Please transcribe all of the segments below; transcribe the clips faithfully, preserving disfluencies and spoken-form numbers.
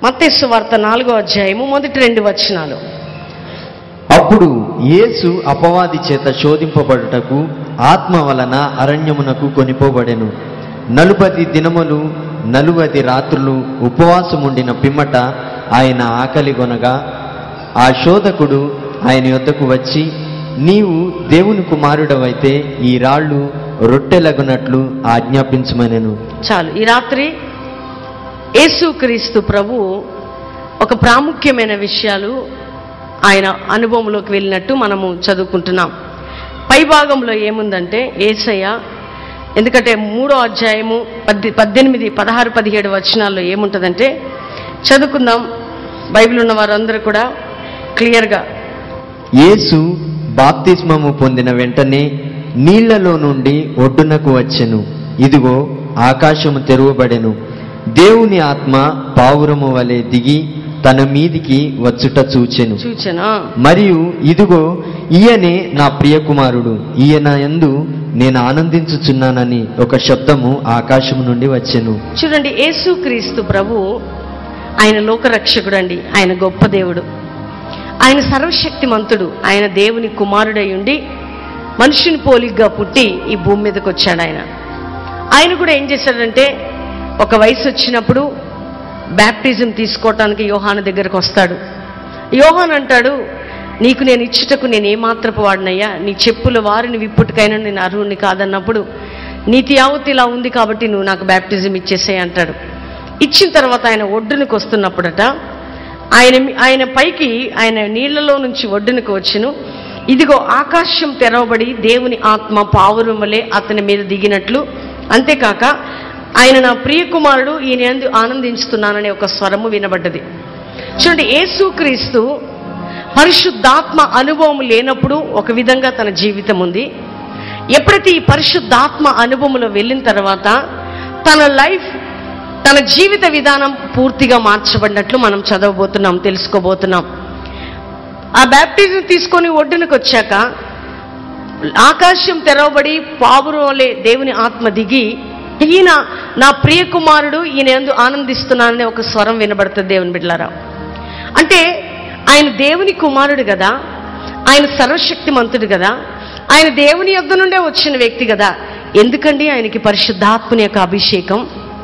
మత్తయి సువార్త నాలుగో అధ్యాయము మొదటి రెండు వచనాలు. అప్పుడు యేసు అపవాది చేత శోధింపబడుటకు ఆత్మ వలన అరణ్యమునకు కొనిపోబడెను. నలుబది దినములు నలుబది రాత్రులు ఉపవాసముండిన పిమ్మట ఆయన ఆకలిగొనగా ఆ శోధకుడు ఆయన యొద్దకు వచ్చి, నీవు దేవుని కుమారుడవైతే ఈ రాళ్ళు రొట్టెలగునట్లు ఆజ్ఞాపించమనెను. చాలు. ఈ రాత్రి యేసుక్రీస్తు ప్రభు ఒక ప్రాముఖ్యమైన విషయాలు ఆయన అనుభవంలోకి వెళ్ళినట్టు మనము చదువుకుంటున్నాం. పై భాగంలో ఏముందంటే యేసయ్య, ఎందుకంటే మూడో అధ్యాయము పద్దె పద్దెనిమిది పదహారు పదిహేడు వచనాల్లో ఏముంటుందంటే చదువుకుందాం. బైబిల్ ఉన్న వారందరూ కూడా క్లియర్గా. యేసు బాప్తిస్మము పొందిన వెంటనే నీళ్లలో నుండి ఒడ్డునకు వచ్చెను. ఇదిగో ఆకాశము తెరువబడెను. దేవుని ఆత్మ పావురము వలె దిగి తన మీదికి వచ్చుట చూచెను. చూచెనా మరియు ఇదిగో ఈయనే నా ప్రియ కుమారుడు, ఈయన యందు నేను ఆనందించుచున్నానని ఒక శబ్దము ఆకాశము నుండి వచ్చెను. చూడండి, యేసుక్రీస్తు ప్రభు ఆయన లోకరక్షకుడు అండి. ఆయన గొప్ప దేవుడు, ఆయన సర్వశక్తిమంతుడు, ఆయన దేవుని కుమారుడై ఉండి మనుషుని పోలిగ్గా పుట్టి ఈ భూమి మీదకి వచ్చాడు. ఆయన ఆయన కూడా ఏం చేశాడంటే ఒక వయసు వచ్చినప్పుడు బ్యాప్టిజం తీసుకోవటానికి యోహాను దగ్గరకు వస్తాడు. యోహాను అంటాడు, నీకు నేను ఇచ్చుటకు నేను ఏమాత్రపు వాడినయ్యా, నీ చెప్పుల వారిని విప్పుటికైనా నేను అర్హుణ్ణి కాదన్నప్పుడు, నీతి యావత్తు ఇలా ఉంది కాబట్టి నువ్వు నాకు బ్యాప్టిజం ఇచ్చేసేయి అంటాడు. ఇచ్చిన తర్వాత ఆయన ఒడ్డునికి వస్తున్నప్పుడట ఆయన ఆయన పైకి ఆయన నీళ్లలో నుంచి ఒడ్డునికి వచ్చును. ఇదిగో ఆకాశం తెరవబడి దేవుని ఆత్మ పావురం వలె అతని మీద దిగినట్లు, అంతేకాక ఆయన నా ప్రియ కుమారుడు, ఈయన యందు ఆనందించుతున్నాననే ఒక స్వరము వినబడ్డది. చూడండి, యేసుక్రీస్తు పరిశుద్ధాత్మ అనుభవం లేనప్పుడు ఒక విధంగా తన జీవితం ఉంది. ఎప్పుడైతే ఈ పరిశుద్ధాత్మ అనుభవంలో వెళ్ళిన తర్వాత తన లైఫ్, తన జీవిత విధానం పూర్తిగా మార్చబడినట్లు మనం చదవబోతున్నాం, తెలుసుకోబోతున్నాం. ఆ బ్యాప్టిజం తీసుకొని ఒడ్డునకు వచ్చాక ఆకాశం తెరవబడి పావురంలే దేవుని ఆత్మ దిగి, ఈయన నా ప్రియ కుమారుడు, ఈయన యందు ఆనందిస్తున్నాననే ఒక స్వరం వినబడుతుంది. దేవుని బిడ్డలారా, అంటే ఆయన దేవుని కుమారుడు కదా, ఆయన సర్వశక్తిమంతుడు కదా, ఆయన దేవుని యొద్ద నుండే వచ్చిన వ్యక్తి కదా, ఎందుకండి ఆయనకి పరిశుద్ధాత్మని యొక్క అభిషేకం?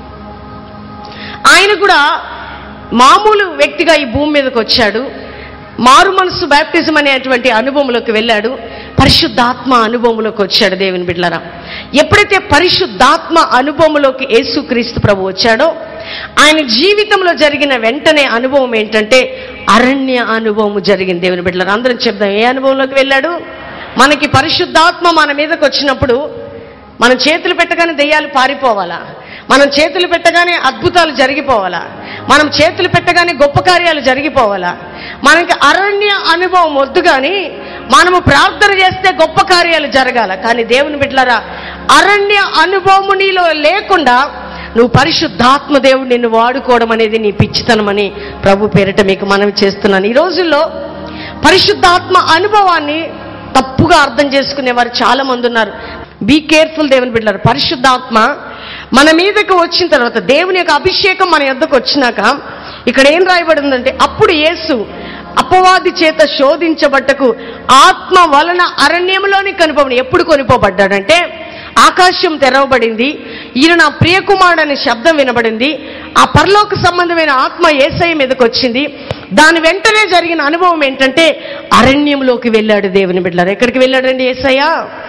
ఆయన కూడా మామూలు వ్యక్తిగా ఈ భూమి మీదకి వచ్చాడు, మారు మనసు బ్యాప్టిజం అనేటువంటి అనుభవంలోకి వెళ్ళాడు, పరిశుద్ధాత్మ అనుభవంలోకి వచ్చాడు. దేవుని బిడ్డలారా, ఎప్పుడైతే పరిశుద్ధాత్మ అనుభవంలోకి యేసుక్రీస్తు ప్రభు వచ్చాడో ఆయన జీవితంలో జరిగిన వెంటనే అనుభవం ఏంటంటే అరణ్య అనుభవం జరిగింది. దేవుని బిడ్డలారా, అందరం చెప్దాం, ఏ అనుభవంలోకి వెళ్ళాడు? మనకి పరిశుద్ధాత్మ మన మీదకి వచ్చినప్పుడు మనం చేతులు పెట్టగానే దెయ్యాలు పారిపోవాలా? మనం చేతులు పెట్టగానే అద్భుతాలు జరిగిపోవాలా? మనం చేతులు పెట్టగానే గొప్ప కార్యాలు జరిగిపోవాలా? మనకి అరణ్య అనుభవం వద్దు, కానీ మనము ప్రార్థన చేస్తే గొప్ప కార్యాలు జరగాల. కానీ దేవుని బిడ్డలారా, అరణ్య అనుభవం నీలో లేకుండా నువ్వు పరిశుద్ధాత్మ దేవుడు నిన్ను వాడుకోవడం అనేది నీ పిచ్చితనమని ప్రభు పేరిట మీకు మనవి చేస్తున్నాను. ఈ రోజుల్లో పరిశుద్ధాత్మ అనుభవాన్ని తప్పుగా అర్థం చేసుకునేవారు చాలా మంది ఉన్నారు. బీ కేర్ఫుల్ దేవుని బిడ్డలారా. పరిశుద్ధాత్మ మన మీదకు వచ్చిన తర్వాత, దేవుని యొక్క అభిషేకం మన యొద్దకు వచ్చినాక ఇక్కడ ఏం రాయబడిందంటే, అప్పుడు యేసు అపవాది చేత శోధించబట్టకు ఆత్మ వలన అరణ్యంలోని కనుపబడి. ఎప్పుడు కొనిపోబడ్డాడంటే ఆకాశం తెరవబడింది, ఈయన నా ప్రియకుమారుడు అనే శబ్దం వినబడింది, ఆ పరలోక సంబంధమైన ఆత్మ యేసయ్య మీదకి వచ్చింది. దాని వెంటనే జరిగిన అనుభవం ఏంటంటే అరణ్యంలోకి వెళ్ళాడు. దేవుని బిడ్డలారా, ఎక్కడికి వెళ్ళాడండి యేసయ్య?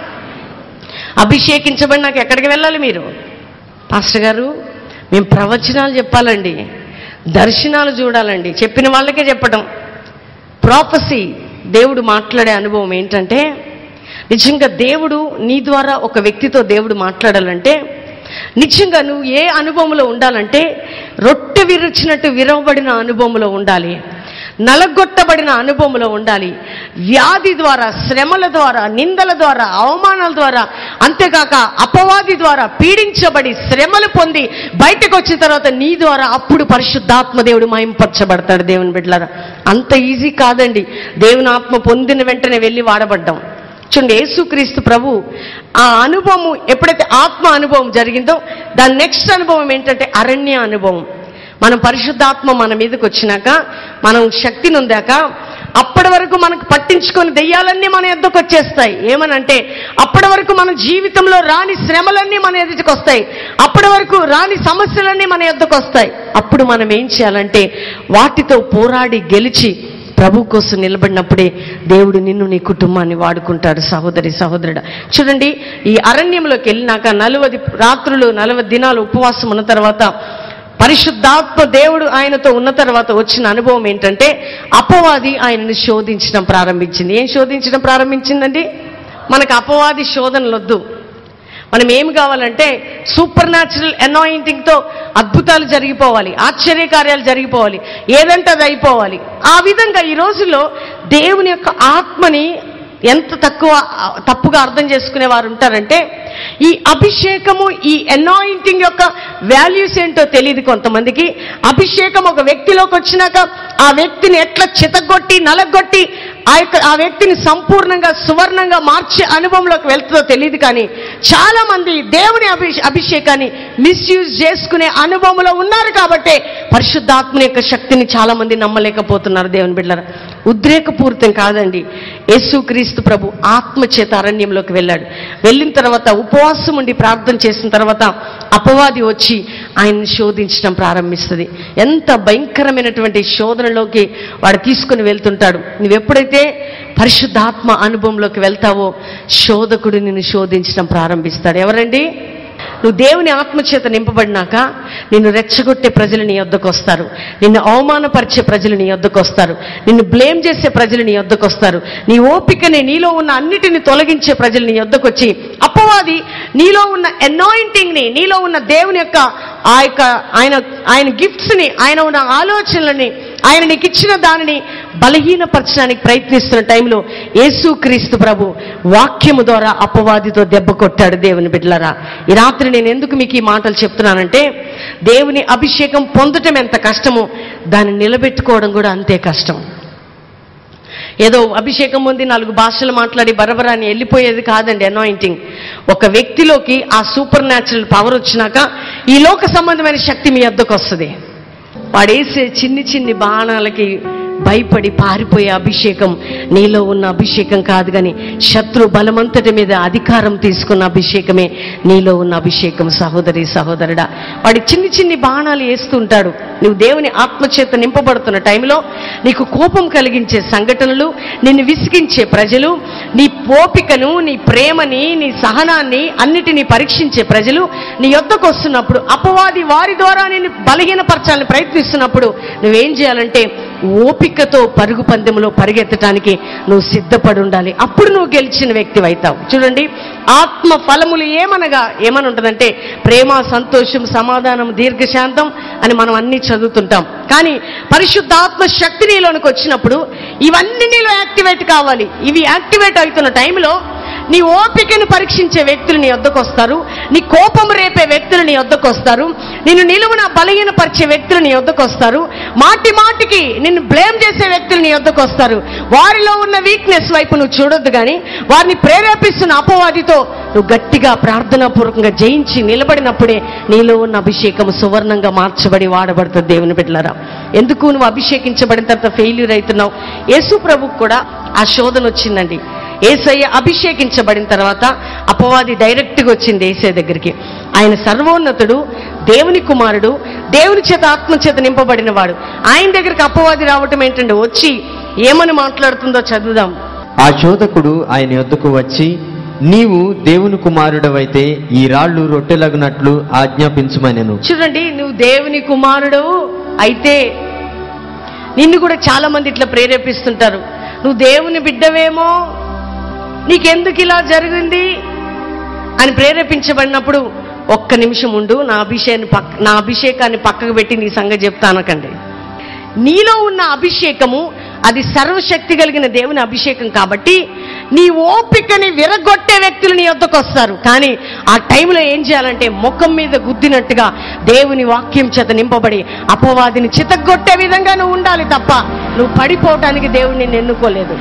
అభిషేకించబడి నాకు ఎక్కడికి వెళ్ళాలి? మీరు పాస్టర్ గారు, మేము ప్రవచనాలు చెప్పాలండి, దర్శనాలు చూడాలండి, చెప్పిన వాళ్ళకే చెప్పడం. ప్రాఫెసీ, దేవుడు మాట్లాడే అనుభవం ఏంటంటే, నిజంగా దేవుడు నీ ద్వారా ఒక వ్యక్తితో దేవుడు మాట్లాడాలంటే, నిజంగా నువ్వు ఏ అనుభవంలో ఉండాలంటే రొట్టె విరిచినట్టు విరవబడిన అనుభవంలో ఉండాలి, నలగొట్టబడిన అనుభవంలో ఉండాలి. వ్యాధి ద్వారా, శ్రమల ద్వారా, నిందల ద్వారా, అవమానాల ద్వారా, అంతేకాక అపవాది ద్వారా పీడించబడి శ్రమలు పొంది బయటకు వచ్చిన తర్వాత నీ ద్వారా అప్పుడు పరిశుద్ధాత్మ దేవుడు మహింపరచబడతాడు. దేవుని బిడ్డలారా, అంత ఈజీ కాదండి దేవుని ఆత్మ పొందిన వెంటనే వెళ్ళి వాడబడ్డాం. చూడండి, యేసుక్రీస్తు ప్రభు ఆ అనుభవం ఎప్పుడైతే ఆత్మ అనుభవం జరిగిందో దాని నెక్స్ట్ అనుభవం ఏంటంటే అరణ్య అనుభవం. మనం పరిశుద్ధాత్మ మన మీదకి వచ్చినాక, మనం శక్తి నొందాక, అప్పటి వరకు మనకు పట్టించుకొని దెయ్యాలన్నీ మన ఎద్దకు వచ్చేస్తాయి. ఏమనంటే అప్పటి వరకు మన జీవితంలో రాని శ్రమలన్నీ మన ఎదుటికి వస్తాయి, అప్పటి వరకు రాని సమస్యలన్నీ మన ఎద్దకు వస్తాయి. అప్పుడు మనం ఏం చేయాలంటే వాటితో పోరాడి గెలిచి ప్రభు కోసం నిలబడినప్పుడే దేవుడు నిన్ను, నీ కుటుంబాన్ని వాడుకుంటాడు. సహోదరి సహోదరుడా, చూడండి, ఈ అరణ్యంలోకి వెళ్ళినాక నలభై రాత్రులు నలభై దినాలు ఉపవాసం ఉన్న తర్వాత, పరిశుద్ధాత్మ దేవుడు ఆయనతో ఉన్న తర్వాత వచ్చిన అనుభవం ఏంటంటే అపవాది ఆయనను శోధించడం ప్రారంభించింది. ఏం శోధించడం ప్రారంభించిందండి? మనకు అపవాది శోధనలొద్దు. మనం ఏమి కావాలంటే సూపర్ న్యాచురల్ అనాయింటింగ్తో అద్భుతాలు జరిగిపోవాలి, ఆశ్చర్యకార్యాలు జరిగిపోవాలి, ఏదంటే అది అయిపోవాలి. ఆ విధంగా ఈ రోజుల్లో దేవుని యొక్క ఆత్మని ఎంత తక్కువ తప్పుగా అర్థం చేసుకునే వారు ఉంటారంటే, ఈ అభిషేకము, ఈ అనాయింటింగ్ యొక్క వాల్యూస్ ఏంటో తెలియదు కొంతమందికి. అభిషేకం ఒక వ్యక్తిలోకి వచ్చినాక ఆ వ్యక్తిని ఎట్లా చితగొట్టి నలగొట్టి ఆ యొక్క ఆ వ్యక్తిని సంపూర్ణంగా సువర్ణంగా మార్చే అనుభవంలోకి వెళ్తుందో తెలియదు. కానీ చాలా మంది దేవుని అభి అభిషేకాన్ని మిస్యూజ్ చేసుకునే అనుభవంలో ఉన్నారు. కాబట్టి పరిశుద్ధాత్మ యొక్క శక్తిని చాలా మంది నమ్మలేకపోతున్నారు. దేవుని బిడ్డలారా, ఉద్రేకపూరితం కాదండి. యేసుక్రీస్తు ప్రభు ఆత్మ చేత అరణ్యంలోకి వెళ్ళాడు. వెళ్ళిన తర్వాత ఉపవాసం ఉండి ప్రార్థన చేసిన తర్వాత అపవాది వచ్చి ఆయన్ని శోధించడం ప్రారంభిస్తుంది. ఎంత భయంకరమైనటువంటి శోధనలోకి వాడు తీసుకుని వెళ్తుంటాడు. నువ్వెప్పుడైతే పరిశుద్ధాత్మ అనుభవంలోకి వెళ్తావో శోధకుడు నిన్ను శోధించడం ప్రారంభిస్తాడు. ఎవరండి? నువ్వు దేవుని ఆత్మచేత నింపబడినాక నిన్ను రెచ్చగొట్టే ప్రజలు నీ యొద్దకు వస్తారు, నిన్ను అవమానపరిచే ప్రజలు నీ యొద్దకు వస్తారు, నిన్ను బ్లేమ్ చేసే ప్రజలు నీ యొద్దకు వస్తారు, నీ ఓపికని, నీలో ఉన్న అన్నిటిని తొలగించే ప్రజలు నీ యొద్దకు వచ్చి అపవాది నీలో ఉన్న అనాయింటింగ్ని, నీలో ఉన్న దేవుని యొక్క ఆ యొక్క ఆయన ఆయన గిఫ్ట్స్ని, ఆయన ఉన్న ఆలోచనలని, ఆయన నీకు ఇచ్చిన దానిని బలహీనపరచడానికి ప్రయత్నిస్తున్న టైంలో యేసుక్రీస్తు ప్రభు వాక్యము ద్వారా అపవాదితో దెబ్బ కొట్టాడు. దేవుని బిడ్డలారా, ఈ రాత్రి నేను ఎందుకు మీకు ఈ మాటలు చెప్తున్నానంటే, దేవుని అభిషేకం పొందటం ఎంత కష్టమో దాన్ని నిలబెట్టుకోవడం కూడా అంతే కష్టం. ఏదో అభిషేకం పొంది నాలుగు భాషలు మాట్లాడి బరబరాన్ని వెళ్ళిపోయేది కాదండి అనాయింటింగ్. ఒక వ్యక్తిలోకి ఆ సూపర్ న్యాచురల్ పవర్ వచ్చినాక ఈ లోక సంబంధమైన శక్తి మీ వద్దకు వస్తుంది. వాడేసే చిన్ని చిన్ని బాణాలకి భయపడి పారిపోయే అభిషేకం నీలో ఉన్న అభిషేకం కాదు, కానీ శత్రు బలమంతటి మీద అధికారం తీసుకున్న అభిషేకమే నీలో ఉన్న అభిషేకం. సహోదరి సహోదరుడా, వాడి చిన్ని చిన్ని బాణాలు వేస్తుంటాడు. నువ్వు దేవుని ఆత్మచేత నింపబడుతున్న టైంలో నీకు కోపం కలిగించే సంఘటనలు, నిన్ను విసిగించే ప్రజలు, నీ ఓపికను, నీ ప్రేమని, నీ సహనాన్ని అన్నిటినీ పరీక్షించే ప్రజలు నీ యొద్దకు వస్తున్నప్పుడు, అపవాది వారి ద్వారా నేను బలహీనపరచాలని ప్రయత్నిస్తున్నప్పుడు నువ్వేం చేయాలంటే ఓపికతో పరుగు పందెంలో పరిగెత్తడానికి నువ్వు సిద్ధపడి ఉండాలి. అప్పుడు నువ్వు గెలిచిన వ్యక్తి అవుతావు. చూడండి, ఆత్మ ఫలములు ఏమనగా ఏమని ఉంటుందంటే ప్రేమ, సంతోషం, సమాధానం, దీర్ఘశాంతం అని మనం అన్ని చదువుతుంటాం. కానీ పరిశుద్ధాత్మ శక్తి నీలోనికి వచ్చినప్పుడు ఇవన్నీ నీలో యాక్టివేట్ కావాలి. ఇవి యాక్టివేట్ అవుతున్న టైంలో నీ ఓపికను పరీక్షించే వ్యక్తులు నీ వద్దకు వస్తారు, నీ కోపం రేపే వ్యక్తులు నీ వద్దకు వస్తారు, నిన్ను నిలువున బలహీనపరిచే వ్యక్తులు నీ వద్దకు వస్తారు, మాటి మాటికి నిన్ను బ్లేమ్ చేసే వ్యక్తులు నీ వద్దకు వస్తారు. వారిలో ఉన్న వీక్నెస్ వైపు నువ్వు చూడొద్దు, కానీ వారిని ప్రేరేపిస్తున్న అపవాదితో నువ్వు గట్టిగా ప్రార్థనాపూర్వకంగా జయించి నిలబడినప్పుడే నీలో ఉన్న అభిషేకం సువర్ణంగా మార్చబడి వాడబడుతుంది. దేవుని బిడ్డలారా, ఎందుకు నువ్వు అభిషేకించబడిన తర్వాత ఫెయిల్యూర్ అవుతున్నావు? యేసు ప్రభుకు కూడా ఆ శోధన వచ్చిందండి. యేసయ్య అభిషేకించబడిన తర్వాత అపవాది డైరెక్ట్గా వచ్చింది యేసయ్య దగ్గరికి. ఆయన సర్వోన్నతుడు, దేవుని కుమారుడు, దేవుని చేత ఆత్మచేత నింపబడిన వాడు. ఆయన దగ్గరికి అపవాది రావటం ఏంటంటే వచ్చి ఏమని మాట్లాడుతుందో చదువుదాం. ఆ శోధకుడు ఆయన యొద్దకు వచ్చి, నీవు దేవుని కుమారుడవైతే ఈ రాళ్ళు రొట్టెలగునట్లు ఆజ్ఞాపించుమనెను. చూడండి, నువ్వు దేవుని కుమారుడు అయితే నిన్ను కూడా చాలా మంది ఇట్లా ప్రేరేపిస్తుంటారు. నువ్వు దేవుని బిడ్డవేమో, నీకెందుకు ఇలా జరిగింది అని ప్రేరేపించబడినప్పుడు ఒక్క నిమిషం ఉండు, నా అభిషేకాన్ని పక్క నా అభిషేకాన్ని పక్కకు పెట్టి నీ సంగతి చెప్తానకండి. నీలో ఉన్న అభిషేకము అది సర్వశక్తి కలిగిన దేవుని అభిషేకం కాబట్టి నీ ఓపికని విరగొట్టే వ్యక్తులు నీ వద్దకు వస్తారు. కానీ ఆ టైంలో ఏం చేయాలంటే ముఖం మీద గుద్దినట్టుగా దేవుని వాక్యం చేత నింపబడి అపవాదిని చితగొట్టే విధంగా నువ్వు ఉండాలి తప్ప నువ్వు పడిపోవటానికి దేవుడు నిన్ను ఎన్నుకోలేదు.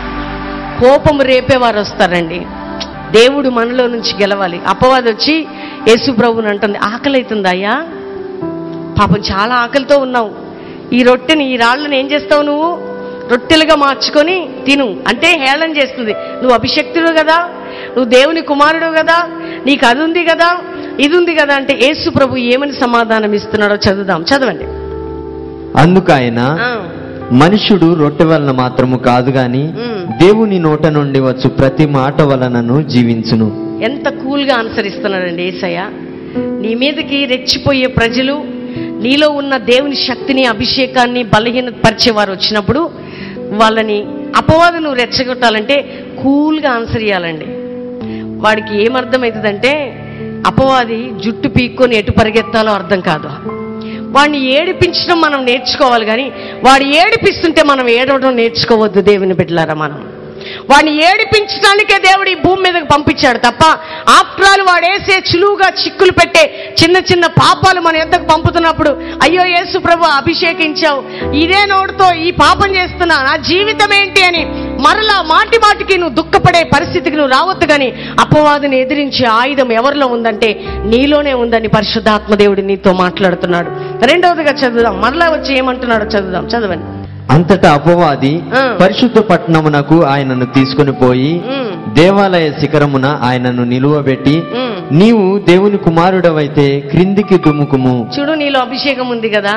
కోపం రేపేవారు వస్తారండి. దేవుడు మనలో నుంచి గెలవాలి. అపవాది వచ్చి యేసు ప్రభువుని అంటుంది, ఆకలి అవుతుందా అయ్యా, పాపం చాలా ఆకలితో ఉన్నావు, ఈ రొట్టెని ఈ రాళ్ళని ఏం చేస్తావు నువ్వు, రొట్టెలుగా మార్చుకొని తిను అంటే హేళన చేస్తుంది. నువ్వు అభిషక్తుడు కదా, నువ్వు దేవుని కుమారుడు కదా, నీకు అది ఉంది కదా ఇది ఉంది కదా అంటే యేసు ప్రభు ఏమని సమాధానం ఇస్తున్నాడో చదువుదాం, చదవండి. అందుకు ఆయన, మనుష్యుడు రొట్టె వలన మాత్రము కాదు గాని దేవుని నోట నుండి వచ్చు ప్రతి మాట వలనను జీవించును. ఎంత కూల్ గా ఆన్సర్ ఇస్తున్నాడండి యేసయ్య. నీ మీదకి రెచ్చిపోయే ప్రజలు, నీలో ఉన్న దేవుని శక్తిని అభిషేకాన్ని బలహీనపరిచేవారు వచ్చినప్పుడు వాళ్ళని అపవాదు నువ్వు రెచ్చగొట్టాలంటే కూల్గా ఆన్సర్ ఇవ్వాలండి. వాడికి ఏమర్థమవుతుందంటే అపవాది జుట్టు పీక్కొని ఎటు పరిగెత్తాలో అర్థం కాదు. వాడిని ఏడిపించడం మనం నేర్చుకోవాలి, కానీ వాడు ఏడిపిస్తుంటే మనం ఏడవడం నేర్చుకోవద్దు. దేవుని బిడ్డలారా, మనం వాడిని ఏడిపించడానికే దేవుడు ఈ భూమి మీదకి పంపించాడు తప్ప ఆఫ్టర్ ఆల్ వాడు వేసే చులువుగా చిక్కులు పెట్టే చిన్న చిన్న పాపాలు మన ఎద్దకు పంపుతున్నప్పుడు అయ్యో యేసు ప్రభు అభిషేకించావు, ఇదే నోటితో ఈ పాపం చేస్తున్నా, నా జీవితం ఏంటి అని మరలా మాటి మాటికి నువ్వు దుఃఖపడే పరిస్థితికి నువ్వు రావద్దు. కానీ అపవాదిని ఎదిరించే ఆయుధం ఎవరిలో ఉందంటే నీలోనే ఉందని పరిశుద్ధాత్మ దేవుడు నీతో మాట్లాడుతున్నాడు. రెండవదిగా చదువుదాం, మరలా వచ్చి ఏమంటున్నాడో చదువుదాం, చదవండి. అంతటా అపవాది పరిశుద్ధ పట్టణమునకు ఆయనను తీసుకుని పోయి దేవాలయ శిఖరమున ఆయనను నిలువబెట్టి, నీవు దేవుని కుమారుడవైతే క్రిందికి దుముకుము. చూడు, నీలో అభిషేకం ఉంది కదా,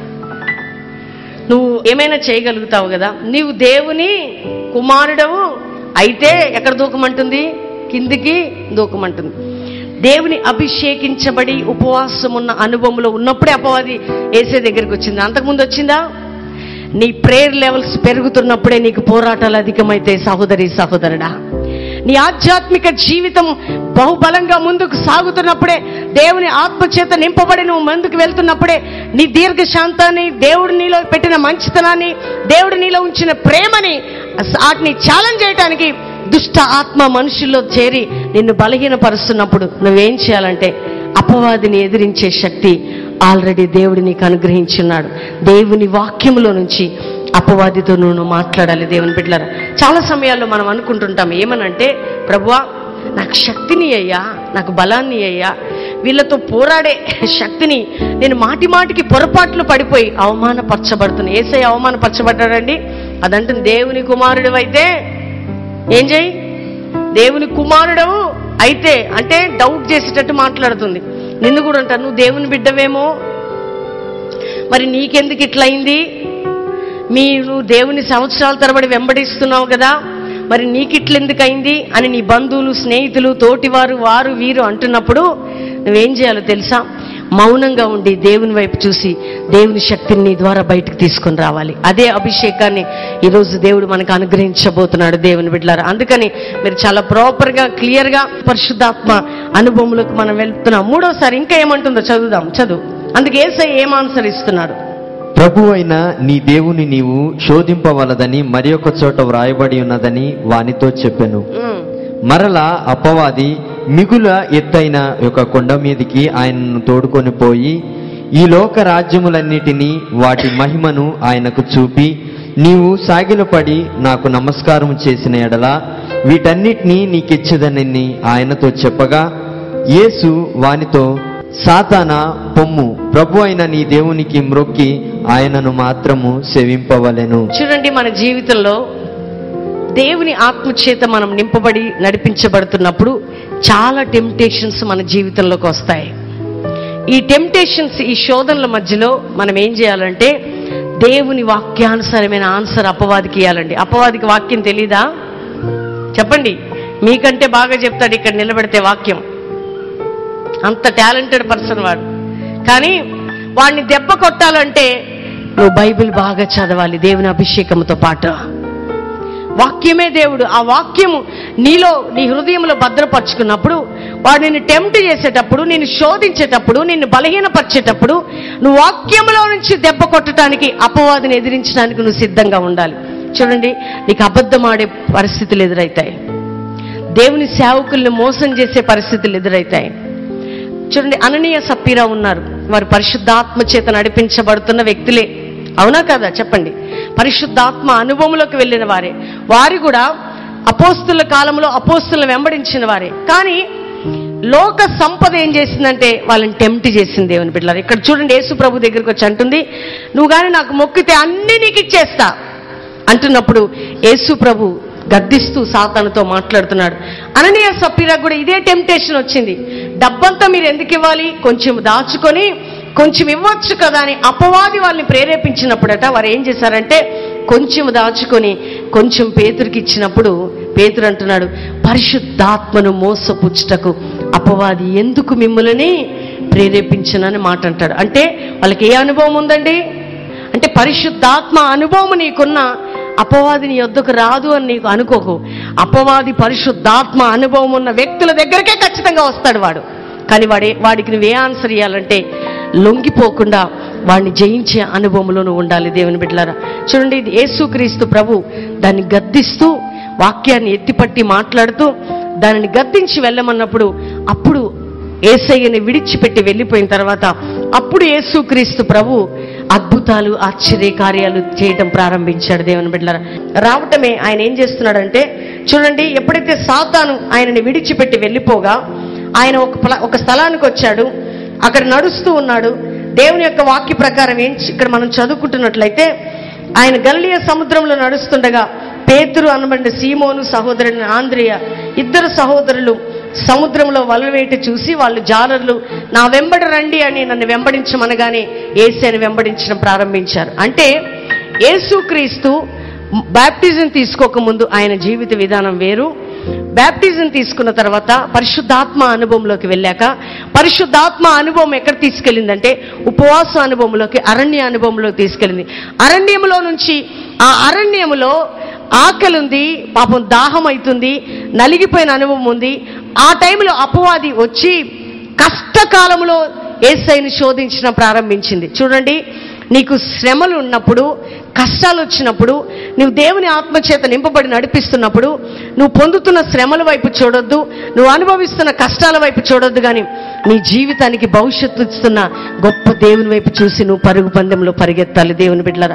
నువ్వు ఏమైనా చేయగలుగుతావు కదా, నీవు దేవుని కుమారుడవు అయితే ఎక్కడ దూకమంటుంది, కిందికి దూకమంటుంది. దేవుని అభిషేకించబడి ఉపవాసం ఉన్న అనుభవంలో ఉన్నప్పుడే అపవాది యేసే దగ్గరికి వచ్చింది. అంతకుముందు వచ్చిందా? నీ ప్రేయర్ లెవెల్స్ పెరుగుతున్నప్పుడే నీకు పోరాటాలు అధికమైతే సహోదరి సహోదరుడా. నీ ఆధ్యాత్మిక జీవితం బహుబలంగా ముందుకు సాగుతున్నప్పుడే, దేవుని ఆత్మచేత నింపబడి నువ్వు ముందుకు వెళ్తున్నప్పుడే నీ దీర్ఘశాంతాన్ని, దేవుడు నీలో పెట్టిన మంచితనాన్ని, దేవుడు నీలో ఉంచిన ప్రేమని వాటిని ఛాలెంజ్ చేయడానికి దుష్ట ఆత్మ మనుషుల్లో చేరి నిన్ను బలహీనపరుస్తున్నప్పుడు నువ్వేం చేయాలంటే అపవాదిని ఎదిరించే శక్తి ఆల్రెడీ దేవుడు నీకు అనుగ్రహించున్నాడు. దేవుని వాక్యములో నుంచి అపవాదితో నువ్వు మాట్లాడాలి. దేవుని బిడ్డలారా, చాలా సమయాల్లో మనం అనుకుంటుంటాం ఏమనంటే, ప్రభువా నాకు శక్తిని అయ్యా, నాకు బలాన్ని అయ్యా, వీళ్ళతో పోరాడే శక్తిని నేను మాటి మాటికి పొరపాట్లు పడిపోయి అవమానపరచబడుతున్నా. యేసయ్య అవమానపరచబడ్డాడండి. అదంటుంది దేవుని కుమారుడు అయితే ఏం చేయి, దేవుని కుమారుడవు అయితే అంటే డౌట్ చేసేటట్టు మాట్లాడుతుంది. నిన్ను కూడా అంటారు, నువ్వు దేవుని బిడ్డవేమో, మరి నీకెందుకు ఇట్లా అయింది, మీరు దేవుని సంవత్సరాల తరబడి వెంబడిస్తున్నావు కదా, మరి నీకు ఇట్లెందుకు అయింది అని నీ బంధువులు, స్నేహితులు, తోటివారు, వారు వీరు అంటున్నప్పుడు నువ్వేం చేయాలో తెలుసా? మౌనంగా ఉండి దేవుని వైపు చూసి దేవుని శక్తిని నీ ద్వారా బయటకు తీసుకొని రావాలి. అదే అభిషేకాన్ని ఈరోజు దేవుడు మనకు అనుగ్రహించబోతున్నాడు. దేవుని బిడ్డలారా, అందుకని మీరు చాలా ప్రాపర్గా క్లియర్గా పరిశుద్ధాత్మ అనుభవంలోకి మనం వెళ్తున్నాం. మూడోసారి ఇంకా ఏమంటుందో చదువుదాం, చదువు. అందుకే యేసయ్య ఏం ఆన్సర్ ఇస్తున్నాడు? ప్రభు అయిన నీ దేవుని నీవు శోధింపవలదని మరి ఒక చోట వ్రాయబడి ఉన్నదని వానితో చెప్పెను. మరలా అపవాది మిగుల ఎత్తైన ఒక కొండ మీదికి ఆయనను తోడుకొని పోయి ఈ లోక రాజ్యములన్నిటినీ వాటి మహిమను ఆయనకు చూపి, నీవు సాగిలపడి నాకు నమస్కారం చేసిన ఎడల వీటన్నిటినీ నీకిచ్చదనని ఆయనతో చెప్పగా, యేసు వానితో, సాతానా పొమ్ము, ప్రభు అయిన నీ దేవునికి మ్రొక్కి ఆయనను మాత్రము సేవింపవలెను. చూడండి, మన జీవితంలో దేవుని ఆత్మచేత మనం నింపబడి నడిపించబడుతున్నప్పుడు చాలా టెంప్టేషన్స్ మన జీవితంలోకి వస్తాయి. ఈ టెంప్టేషన్స్, ఈ శోధనల మధ్యలో మనం ఏం చేయాలంటే దేవుని వాక్యానుసారమైన ఆన్సర్ అపవాదికి ఇవ్వాలండి. అపవాదికి వాక్యం తెలీదా? చెప్పండి, మీకంటే బాగా చెప్తాడు ఇక్కడ నిలబెడితే వాక్యం. అంత టాలెంటెడ్ పర్సన్ వాడు. కానీ వాడిని దెబ్బ కొట్టాలంటే నువ్వు బైబిల్ బాగా చదవాలి దేవుని అభిషేకంతో పాటు. వాక్యమే దేవుడు. ఆ వాక్యము నీలో, నీ హృదయంలో భద్రపరుచుకున్నప్పుడు వాడు నిన్ను టెంప్ట్ చేసేటప్పుడు, నిన్ను శోధించేటప్పుడు, నిన్ను బలహీనపరిచేటప్పుడు నువ్వు వాక్యంలో నుంచి దెబ్బ కొట్టడానికి, అపవాదిని ఎదిరించడానికి నువ్వు సిద్ధంగా ఉండాలి. చూడండి, నీకు అబద్ధం ఆడే పరిస్థితులు ఎదురవుతాయి, దేవుని సేవకుల్ని మోసం చేసే పరిస్థితులు ఎదురవుతాయి. చూడండి, అననీయ సప్పీరా ఉన్నారు, వారు పరిశుద్ధాత్మ చేత నడిపించబడుతున్న వ్యక్తులే, అవునా కదా చెప్పండి? పరిశుద్ధాత్మ అనుభవంలోకి వెళ్ళిన వారే. వారు కూడా అపోస్తుల కాలంలో అపోస్తులను వెంబడించిన వారే. కానీ లోక సంపద ఏం చేసిందంటే వాళ్ళని టెంప్ట్ చేసింది దేవుని బిడ్డలారా. ఇక్కడ చూడండి, యేసు ప్రభు దగ్గరికి వచ్చి అంటుంది, నువ్వు కానీ నాకు మొక్కితే అన్ని నీకు ఇచ్చేస్తా అంటున్నప్పుడు యేసు ప్రభు గద్దిస్తూ సాతానుతో మాట్లాడుతున్నాడు. అననీయ సప్పీరా కూడా ఇదే టెంప్టేషన్ వచ్చింది. డబ్బంతా మీరు ఎందుకు ఇవ్వాలి, కొంచెం దాచుకొని కొంచెం ఇవ్వచ్చు కదా అని అపవాది వాళ్ళని ప్రేరేపించినప్పుడట వారు ఏం చేశారంటే కొంచెం దాచుకొని కొంచెం పేతురికి ఇచ్చినప్పుడు పేతురు అంటున్నాడు, పరిశుద్ధాత్మను మోసపుచ్చుటకు అపవాది ఎందుకు మిమ్మల్ని ప్రేరేపించనని మాట అంటాడు. అంటే వాళ్ళకి ఏ అనుభవం ఉందండి అంటే పరిశుద్ధాత్మ అనుభవం నీకున్న అపవాది నీ యొద్దకు రాదు అని నీకు అనుకోకు. అపవాది పరిశుద్ధాత్మ అనుభవం ఉన్న వ్యక్తుల దగ్గరకే ఖచ్చితంగా వస్తాడు వాడు. కానీ వాడే వాడికి నువ్వే ఆన్సర్ ఇవ్వాలంటే లొంగిపోకుండా వాడిని జయించే అనుభవంలో నువ్వు ఉండాలి దేవుని బిడ్డలారా. చూడండి, ఇది యేసుక్రీస్తు ప్రభు దాన్ని గద్దిస్తూ వాక్యాన్ని ఎత్తిపట్టి మాట్లాడుతూ దానిని గద్దించి వెళ్ళమన్నప్పుడు అప్పుడు యేసయ్యని విడిచిపెట్టి వెళ్ళిపోయిన తర్వాత అప్పుడు యేసుక్రీస్తు ప్రభు అద్భుతాలు ఆశ్చర్య కార్యాలు చేయటం ప్రారంభించాడు దేవుని బిడ్డలారా. రావటమే ఆయన ఏం చేస్తున్నాడంటే చూడండి, ఎప్పుడైతే సాతాను ఆయనని విడిచిపెట్టి వెళ్ళిపోగా ఆయన ఒక ఒక స్థలానికి వచ్చాడు. అక్కడ నడుస్తూ ఉన్నాడు. దేవుని యొక్క వాక్య ప్రకారం ఏం ఇక్కడ మనం చదువుకుంటున్నట్లయితే ఆయన గలిలయ సముద్రంలో నడుస్తుండగా పేతురు అనబడిన సీమోను సహోదరుని ఆంద్రియ ఇద్దరు సహోదరులు సముద్రంలో వలవేటి చూసి వాళ్ళు జాలర్లు నా వెంబడి రండి అని నన్ను వెంబడించమనగానే యేసుని వెంబడించడం ప్రారంభించారు. అంటే యేసుక్రీస్తు బాప్టిజం తీసుకోకముందు ఆయన జీవిత విధానం వేరు, బాప్టిజం తీసుకున్న తర్వాత పరిశుద్ధాత్మ అనుభవంలోకి వెళ్ళాక పరిశుద్ధాత్మ అనుభవం ఎక్కడ తీసుకెళ్ళిందంటే ఉపవాస అనుభవంలోకి, అరణ్య అనుభవంలోకి తీసుకెళ్ళింది. అరణ్యములో నుంచి ఆ అరణ్యములో ఆకలి ఉంది, పాపం దాహం అవుతుంది, నలిగిపోయిన అనుభవం ఉంది. ఆ టైంలో అపవాది వచ్చి కష్టకాలంలో యేసయ్యని శోధించడం ప్రారంభించింది. చూడండి, నీకు శ్రమలు ఉన్నప్పుడు, కష్టాలు వచ్చినప్పుడు, నువ్వు దేవుని ఆత్మచేత నింపబడి నడిపిస్తున్నప్పుడు నువ్వు పొందుతున్న శ్రమల వైపు చూడొద్దు, నువ్వు అనుభవిస్తున్న కష్టాల వైపు చూడొద్దు, కానీ నీ జీవితానికి భవిష్యత్తు ఇస్తున్న గొప్ప దేవుని వైపు చూసి నువ్వు పరుగు పందెంలో పరిగెత్తాలి దేవుని బిడ్డలారా.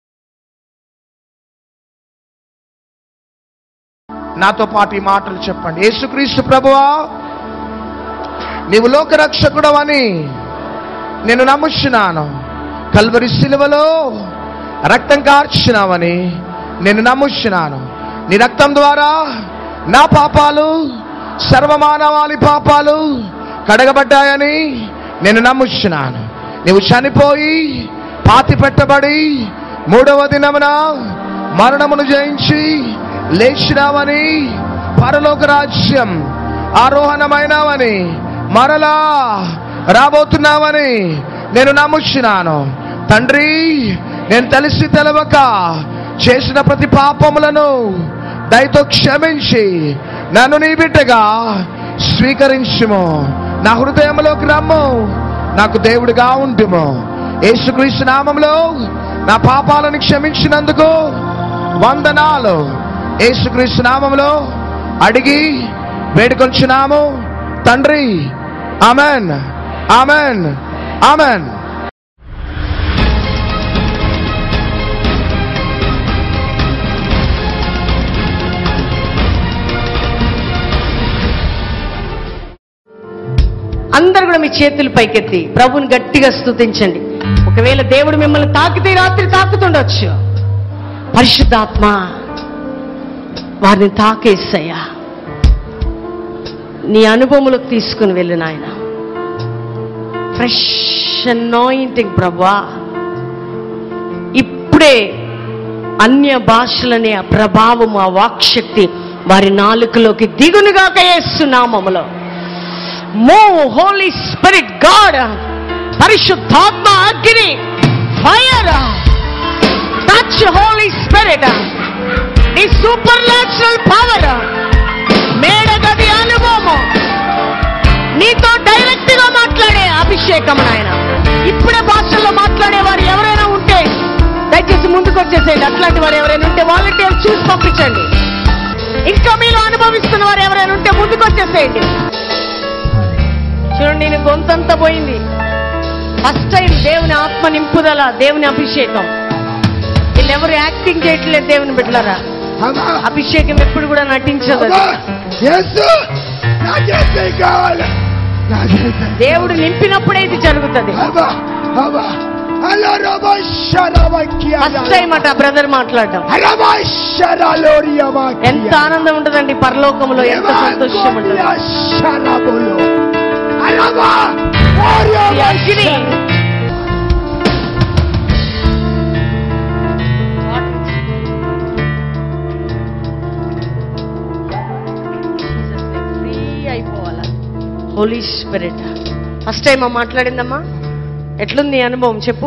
నాతో పాటు ఈ మాటలు చెప్పండి. యేసుక్రీస్తు ప్రభువా, నీవు లోకరక్షకుడు అని నేను నమ్ముచున్నాను. కల్వరి శిలువలో రక్తం కార్చినావని నేను నమ్ముచున్నాను. నీ రక్తం ద్వారా నా పాపాలు, సర్వమానవాళి పాపాలు కడగబడ్డాయని నేను నమ్ముచున్నాను. నీవు చనిపోయి పాతి పెట్టబడి మూడవ దినమున మరణమును జయించి లేచినావని, పరలోక రాజ్యం ఆరోహణమైనావని, మరలా రాబోతున్నావని నేను నమ్ముచున్నాను. తండ్రి, నేను తెలిసి తెలవక చేసిన ప్రతి పాపములను దయతో క్షమించి నన్ను నీ బిడ్డగా స్వీకరించుము. నా హృదయంలోకి రమ్ము, నాకు దేవుడిగా ఉంటుము. యేసుక్రీస్తు నామములో నా పాపాలను క్షమించినందుకు వందనాలు. యేసుక్రీస్తు నామములో అడిగి వేడుకొంచున్నాము తండ్రి. Amen, amen, amen. అందరు కూడా మీ చేతులు పైకెత్తి ప్రభుని గట్టిగా స్తుతించండి. ఒకవేళ దేవుడు మిమ్మల్ని తాకితే రాత్రి తాకుతుండొచ్చు. పరిశుద్ధాత్మ వారిని తాకేసయ్యా, నీ అనుభవంలోకి తీసుకుని వెళ్ళి నాయన. ఫ్రెష్ అనాయింటింగ్ ప్రభువా, ఇప్పుడే అన్య భాషలనే ఆ ప్రభావం, ఆ వాక్శక్తి వారి నాలుకలోకి దిగునుగాక యేసు నామములో. Move, Holy Spirit, God, పరిశుద్ధాత్మ అగ్ని, ఫైర్, touch Holy Spirit, నీ సూపర్ న్యాచురల్ పవర్, మేడగది అనుభవము, నీతో డైరెక్ట్ గా మాట్లాడే అభిషేకం నాయన. ఇప్పుడే భాషల్లో మాట్లాడే వారు ఎవరైనా ఉంటే దయచేసి ముందుకు వచ్చేసేయండి. అట్లాంటి వారు ఎవరైనా ఉంటే వాలంటీర్ చూసి పంపించండి. ఇంకా మీలో అనుభవిస్తున్న వారు ఎవరైనా ఉంటే ముందుకు వచ్చేసేయండి. చూడండి, నేను గొంతంతా పోయింది. ఫస్ట్ టైం దేవుని ఆత్మ నింపుదల, దేవుని అభిషేకం. వీళ్ళెవరు యాక్టింగ్ చేయట్లేదు దేవుని బిడ్డలారా. అభిషేకం ఎప్పుడు కూడా నటించదు. యేసు నాకేసే కావాలి, నాకేసే. దేవుడు నింపినప్పుడే ఇది జరుగుతుంది. అబ్బా అబ్బా అలా రబా షరబకియా. ఫస్ట్ టైం అట బ్రదర్ మాట్లాడడం. రబా షరలోరియమా. ఎంత ఆనందం ఉంటుందండి పరలోకంలో, ఎంత సంతోషం ఉంటుంది. షరబోలో అలబా అగ్ని. ఫ్రీ అయిపోవాలా హోలీ స్పిరిట్. ఫస్ట్ టైం మాట్లాడిందమ్మా, ఎట్లుంది అనుభవం చెప్పు.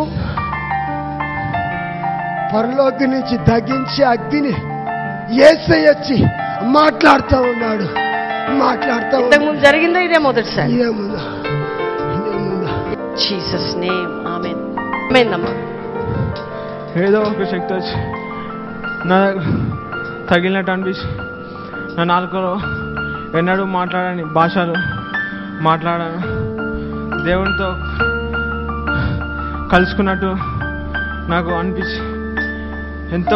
పరలోకి నుంచి దగించి అగ్ని యేసయ్య వచ్చి మాట్లాడుతూ ఉన్నాడు, మాట్లాడుతూ. ఇంతకుముందు జరిగిందా ఇదే మొదటిసారి? ఏముందా ఏముందా. Jesus name amen. ఆమేనమ్మా. ఏదో ఒక శక్తి వచ్చి నా తగిలినట్టు అనిపించి నా నాలుకలో ఎన్నడూ మాట్లాడని భాషలు మాట్లాడాను. దేవునితో కలుసుకున్నట్టు నాకు అనిపించి ఎంతో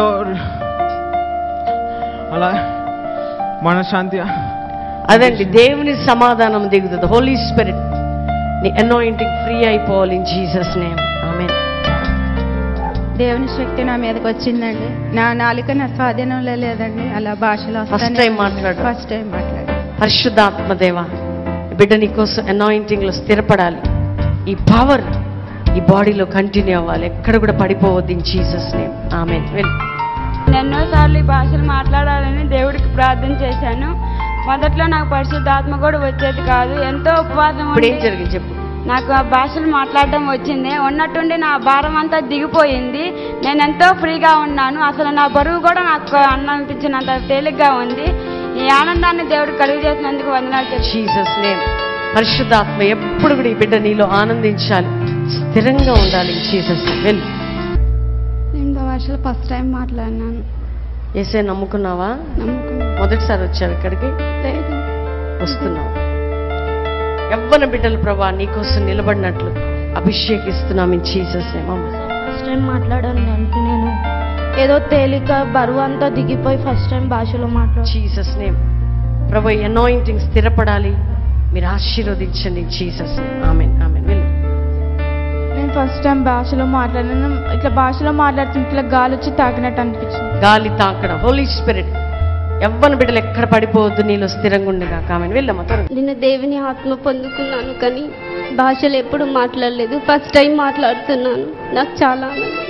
అలా మనశ్శాంతి. అదండి దేవుని సమాధానం దిగుతుంది. హోలీ స్పిరిట్ నీ అనాయింటింగ్ ఫ్రీ అయిపోవాలి ఇన్ జీసస్ నేమ్ ఆమేన్. దేవుని శక్తి నా మీదకి వచ్చిందండి. నా నాలుక నా స్వాధీనంలో లేదండి. అలా భాషలో ఫస్ట్ టైం మాట్లాడు. ఫస్ట్ టైం మాట్లాడు. పరిశుద్ధాత్మ దేవ, బిడ్డ నీకోసం అనాయింటింగ్ లో స్థిరపడాలి. ఈ పవర్ ఈ బాడీలో కంటిన్యూ అవ్వాలి, ఎక్కడ కూడా పడిపోవద్దు ఇన్ జీసస్ నేమ్ ఆమేన్. ఎన్నోసార్లు ఈ భాషలు మాట్లాడాలని దేవుడికి ప్రార్థన చేశాను. మొదట్లో నాకు పరిశుద్ధాత్మ కూడా వచ్చేది కాదు. ఎంతో ఉపవాసం ఇప్పుడు ఏం ఉండి జరిగింది చెప్పు. నాకు ఆ భాషలు మాట్లాడడం వచ్చింది. ఉన్నట్టుండి నా భారం అంతా దిగిపోయింది. నేను ఎంతో ఫ్రీగా ఉన్నాను. అసలు నా బరువు కూడా నాకు అనిపించినంత తేలిగ్గా ఉంది. ఈ ఆనందాన్ని దేవుడు కలుగు చేసినందుకు వందనాలు చెప్పు. Jesus name. పరిశుద్ధాత్మ ఎప్పుడు కూడా ఈ బిడ్డ నీలో ఆనందించాలి, స్థిరంగా ఉండాలి ఇన్ జీసస్ నేమ్. వెళ్ళు. ఎనిమిదో భాషలో ఫస్ట్ టైం మాట్లాడినాను. యేసే నమ్ముకున్నావా? నమ్ముకున్నాను. మొదటిసారి వచ్చావు ఇక్కడికి? లేదు. వస్తున్నావు. యవ్వన బిడ్డలు ప్రభా నీకోసం నిలబడినట్లు అభిషేకిస్తున్నాం in Jesus name. First time మాట్లాడాను అంటే నేను ఏదో తేలిక బరువు అంతా దిగిపోయి ఫస్ట్ టైం భాషలో మాట్లాడు. Jesus name. ప్రభు అనాయింటింగ్ స్థిరపడాలి, మీరు ఆశీర్వదించండి జీసస్ నేమ్ ఆమేన్ ఆమేన్. వెళ్ళు. నేను ఫస్ట్ టైం భాషలో మాట్లాడాను. ఇట్లా భాషలో మాట్లాడుతుంటే ఇట్లా గాలి వచ్చి తాకినట్టు అనిపించింది. గాలి తాకడం. హోలీ స్పిరిట్ యవ్వన బిడ్డలు ఎక్కడ పడిపోవద్దు, నీలో స్థిరంగా ఉండగా ఆమేన్. వెళ్ళమ్మా త్వరగా. నేను దేవుని ఆత్మ పొందుకున్నాను, కానీ భాషలు ఎప్పుడు మాట్లాడలేదు. ఫస్ట్ టైం మాట్లాడుతున్నాను. నాకు చాలా ఆనందం.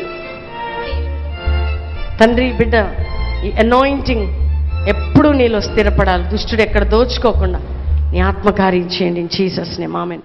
తండ్రి బిడ్డ ఈ అనాయింటింగ్ ఎప్పుడూ నీలో స్థిరపడాలి, దుష్టుడు ఎక్కడ దోచుకోకుండా నీ ఆత్మకార్యం చేయండి ఇన్ జీసస్ నేమ్ ఆమేన్.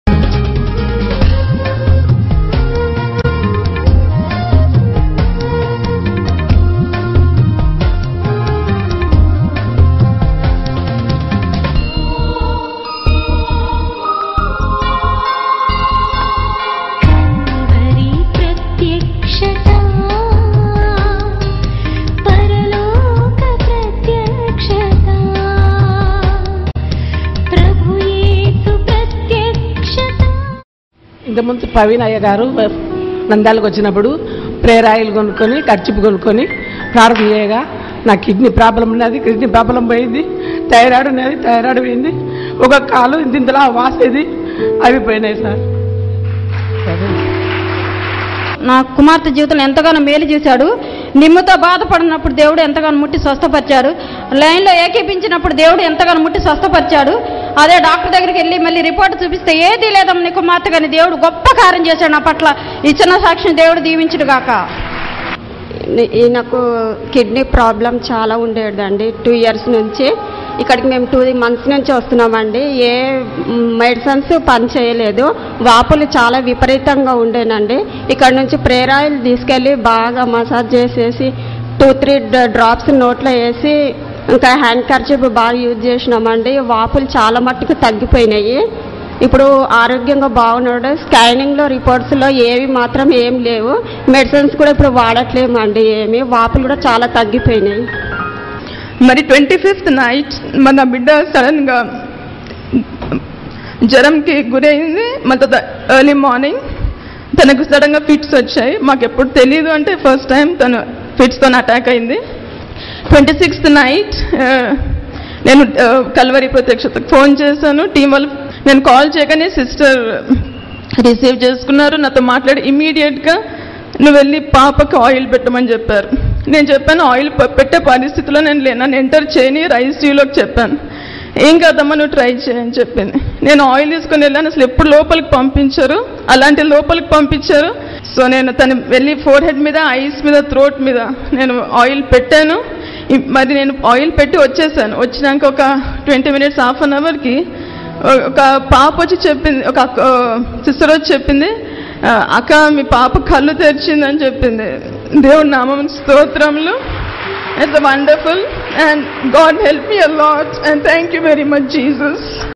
ఇంతకుముందు ప్రవీణ్ అయ్య గారు నంద్యాలకు వచ్చినప్పుడు ప్రేయర్ ఆయిల్ కొనుక్కొని ఖర్చుపు కొనుక్కొని ప్రారంభం చేయగా నా కిడ్నీ ప్రాబ్లం ఉన్నది, కిడ్నీ ప్రాబ్లం పోయింది. థైరాయిడ్ ఉన్నది, థైరాయిడ్ పోయింది. ఒక కాలు ఇంతలా వాసేది, అవి పోయినాయి సార్. నా కుమార్తె జీవితంలో ఎంతగానో మేలు చేశాడు. నిమ్ముతో బాధపడినప్పుడు దేవుడు ఎంతగానో ముట్టి స్వస్థపరిచాడు. లైన్లో ఏకీపించినప్పుడు దేవుడు ఎంతగానో ముట్టి స్వస్థపరిచాడు. అదే డాక్టర్ దగ్గరికి వెళ్ళి మళ్ళీ రిపోర్ట్ చూపిస్తే ఏదీ లేదమ్మ నీ కుమార్తె, కానీ దేవుడు గొప్ప కార్యం చేశాడు నా పట్ల. ఇచ్చిన సాక్ష్యం దేవుడు దీవించుడు గాక. నాకు కిడ్నీ ప్రాబ్లం చాలా ఉండేదండి. టూ ఇయర్స్ నుంచి ఇక్కడికి మేము టూ మంత్స్ నుంచి వస్తున్నామండి. ఏ మెడిసిన్స్ పనిచేయలేదు. వాపులు చాలా విపరీతంగా ఉండేనండి. ఇక్కడ నుంచి ప్రేయర్ ఆయిల్ తీసుకెళ్ళి బాగా మసాజ్ చేసేసి టూ త్రీ డ్రాప్స్ నోట్లో వేసి ఇంకా హ్యాండ్ కర్చీఫ్ బాగా యూజ్ చేసినామండి. వాపులు చాలా మట్టుకు తగ్గిపోయినాయి. ఇప్పుడు ఆరోగ్యంగా బాగున్నాడు. స్కానింగ్లో రిపోర్ట్స్లో ఏవి మాత్రం ఏం లేవు. మెడిసిన్స్ కూడా ఇప్పుడు వాడట్లేమండి ఏమి. వాపులు కూడా చాలా తగ్గిపోయినాయి. మరి ట్వంటీ ఫిఫ్త్ నైట్ మన బిడ్డ సడన్గా జ్వరంకి గురైంది. మన ఎర్లీ మార్నింగ్ తనకు సడన్గా ఫిట్స్ వచ్చాయి. మాకు ఎప్పుడు తెలియదు, అంటే ఫస్ట్ టైం తను ఫిట్స్తో అటాక్ అయింది. ట్వంటీ సిక్స్త్ నైట్ నేను కల్వరి ప్రత్యక్షతకు ఫోన్ చేశాను. టీం వాళ్ళు నేను కాల్ చేయగానే సిస్టర్ రిసీవ్ చేసుకున్నారు, నాతో మాట్లాడి ఇమ్మీడియట్గా నువ్వు వెళ్ళి పాపకి ఆయిల్ పెట్టమని చెప్పారు. నేను చెప్పాను ఆయిల్ పెట్టే పరిస్థితిలో నేను లేను, నన్ను ఎంటర్ చేయని ఐసీయూలోకి చెప్పాను. ఏం కాదమ్మా నువ్వు ట్రై చేయని చెప్పింది. నేను ఆయిల్ తీసుకొని వెళ్ళాను, అసలు ఎప్పుడు లోపలికి పంపించారు, అలాంటి లోపలికి పంపించారు. సో నేను తను వెళ్ళి ఫోర్ హెడ్ మీద, ఐస్ మీద, థ్రోట్ మీద నేను ఆయిల్ పెట్టాను. మరి నేను ఆయిల్ పెట్టి వచ్చేసాను. వచ్చినాక ఒక ట్వంటీ మినిట్స్ హాఫ్ అన్ అవర్కి ఒక పాప వచ్చి చెప్పింది, ఒక సిస్టర్ వచ్చి చెప్పింది, అక్క మీ పాప కళ్ళు తెరిచిందని చెప్పింది. దేవుడి నామం స్తోత్రములు. It's wonderful and God help me a lot and thank you very much Jesus.